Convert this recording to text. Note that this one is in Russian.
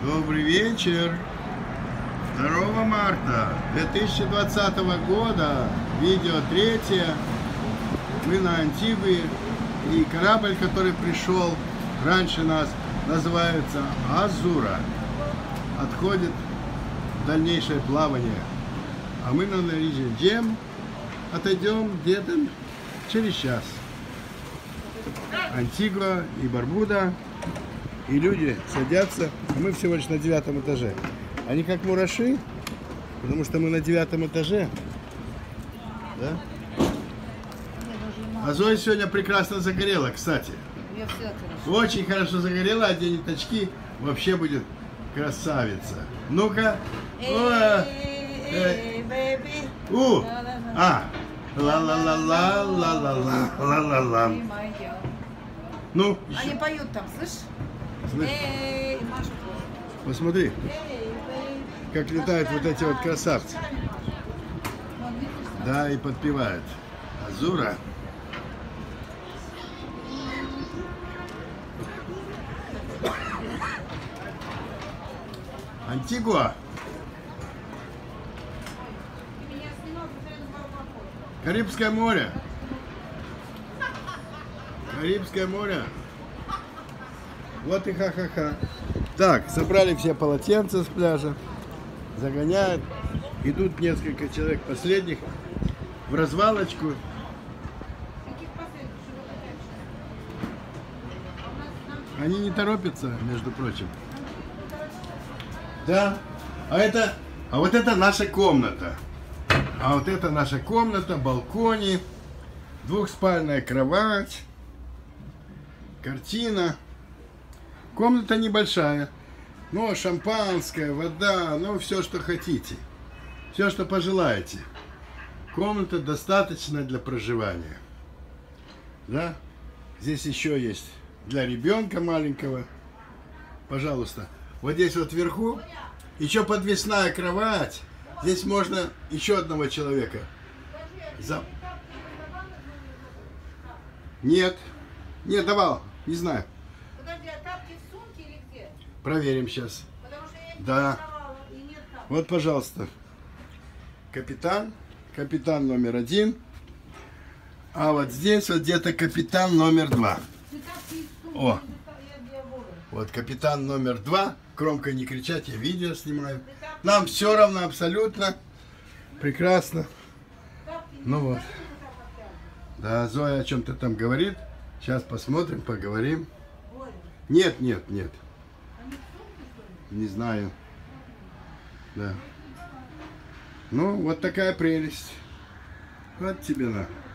Добрый вечер. 2 марта 2020 года, видео 3. Мы на Антигуе, и корабль, который пришел раньше нас, называется Азура. Отходит в дальнейшее плавание. А мы на Norwegian Gem отойдем где-то через час. Антигуа и Барбуда. И люди садятся, а мы всего лишь на 9 этаже. Они как мураши, потому что мы на 9 этаже. Да? А Зоя сегодня прекрасно загорела, кстати. Очень хорошо загорела, оденет очки, вообще будет красавица. Ну-ка. Ла-ла-ла-ла-ла-ла-ла-ла-ла-ла. Ну, они поют там, слышишь? Эй, посмотри, как летают вот эти вот красавцы. Да, и подпевают. Азура. Антигуа. Карибское море. Карибское море. Вот и ха-ха-ха. Так, собрали все полотенца с пляжа. Загоняют. Идут несколько человек последних в развалочку. Они не торопятся, между прочим. Да. А вот это наша комната. А вот это наша комната, балконе, двухспальная кровать, картина. Комната небольшая, но шампанское, вода, ну все, что хотите. Все, что пожелаете. Комната достаточно для проживания. Да? Здесь еще есть для ребенка маленького. Пожалуйста. Вот здесь вот вверху еще подвесная кровать. Здесь можно еще одного человека. Нет. Нет, давал. Не знаю. Подожди, а тапки в сумке или где? Проверим сейчас. Потому что я Да. и нет тапок. Вот, пожалуйста. Капитан. Капитан номер 1. А вот здесь вот где-то капитан номер 2. О. Вот капитан номер 2. Громко не кричать, я видео снимаю. Нам все равно абсолютно. Прекрасно. Ну вот. Да, Зоя о чем-то там говорит. Сейчас посмотрим, поговорим. Нет, нет, нет. Не знаю. Да. Ну, вот такая прелесть. Вот тебе на.